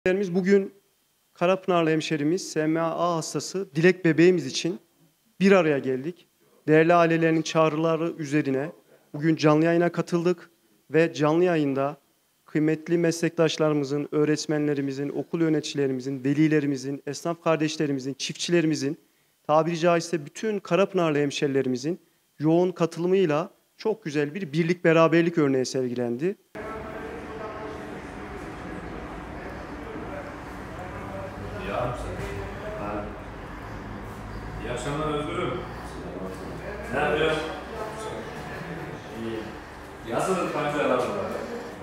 Bugün Karapınarlı hemşerimiz SMA hastası Dilek bebeğimiz için bir araya geldik. Değerli ailelerinin çağrıları üzerine bugün canlı yayına katıldık ve canlı yayında kıymetli meslektaşlarımızın, öğretmenlerimizin, okul yöneticilerimizin, velilerimizin, esnaf kardeşlerimizin, çiftçilerimizin, tabiri caizse bütün Karapınarlı hemşerilerimizin yoğun katılımıyla çok güzel bir birlik beraberlik örneği sergilendi. İyi akşamlar Özgür'üm. Ne yapıyorsun? İyi. Nasıl kankalar burada?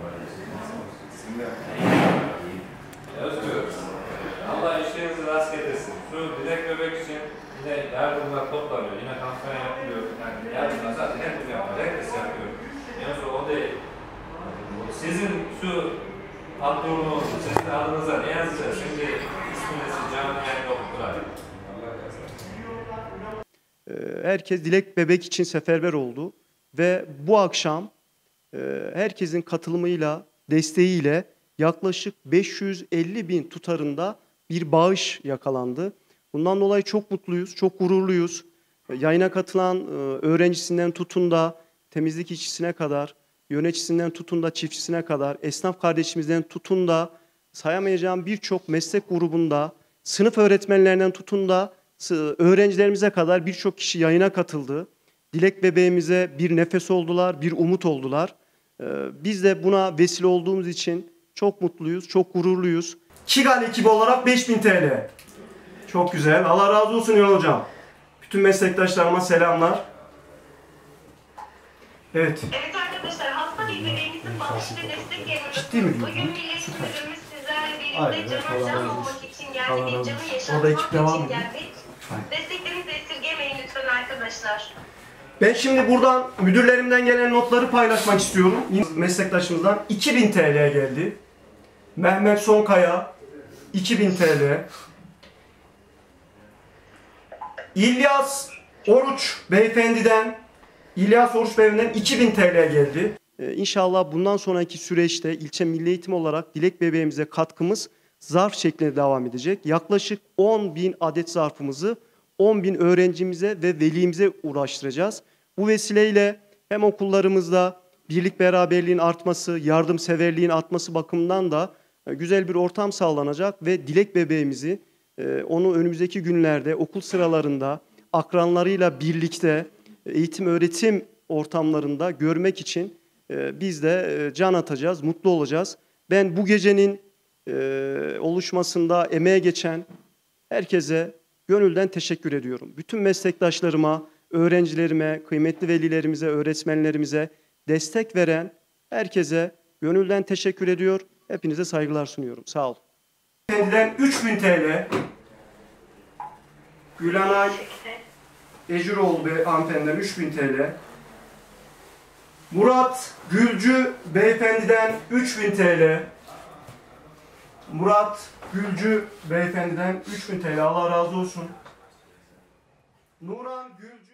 Özgür, Allah işlerinizi rast getirsin. Şu Dilek bebek için yine yardımlar toplanıyor, yine kampanya yapılıyor. Yani yardımlar zaten hep yapıyor, herkes yapıyor. En son o değil. Sizin şu patronunuz, sizin adınıza ne yazacağız? Şimdi isminizi canlı yayında okutturayım. Herkes Dilek bebek için seferber oldu ve bu akşam herkesin katılımıyla, desteğiyle yaklaşık 550 bin tutarında bir bağış yakalandı. Bundan dolayı çok mutluyuz, çok gururluyuz. Yayına katılan öğrencisinden tutun da temizlik işçisine kadar, yöneticisinden tutun da çiftçisine kadar, esnaf kardeşimizden tutun da sayamayacağım birçok meslek grubunda, sınıf öğretmenlerinden tutun da öğrencilerimize kadar birçok kişi yayına katıldı. Dilek bebeğimize bir nefes oldular, bir umut oldular. Biz de buna vesile olduğumuz için çok mutluyuz, çok gururluyuz. Kigal ekibi olarak 5000 TL. Çok güzel. Allah razı olsun Yol Hocam. Bütün meslektaşlarıma selamlar. Evet. Evet arkadaşlar, hasta bir bebeğimizin bağış ve destek yayınladık. Bugün Millet Müdürümüz sizlerle birlikte can olmak için geldi, bir canı yaşatmak için geldik. Desteklerinizi esirgemeyin lütfen arkadaşlar. Ben şimdi buradan müdürlerimden gelen notları paylaşmak istiyorum. Meslektaşımızdan 2000 TL geldi. Mehmet Sonkaya 2000 TL. İlyas Oruç beyefendiden 2000 TL geldi. İnşallah bundan sonraki süreçte ilçe milli eğitim olarak Dilek bebeğimize katkımız zarf şeklinde devam edecek. Yaklaşık 10.000 adet zarfımızı 10.000 öğrencimize ve velimize uğraştıracağız. Bu vesileyle hem okullarımızda birlik beraberliğin artması, yardımseverliğin artması bakımından da güzel bir ortam sağlanacak ve Dilek bebeğimizi onu önümüzdeki günlerde okul sıralarında akranlarıyla birlikte eğitim öğretim ortamlarında görmek için biz de can atacağız, mutlu olacağız. Ben bu gecenin oluşmasında emeğe geçen herkese gönülden teşekkür ediyorum. Bütün meslektaşlarıma, öğrencilerime, kıymetli velilerimize, öğretmenlerimize destek veren herkese gönülden teşekkür ediyor. Hepinize saygılar sunuyorum. Sağ olun. Kendiden 3000 TL. Gülanay Eceroğlu hanımefendiden 3000 TL. Murat Gülcü beyefendiden 3000 TL. Murat Gülcü beyefendiden 3000 TL. Allah razı olsun. Nuran Gülcü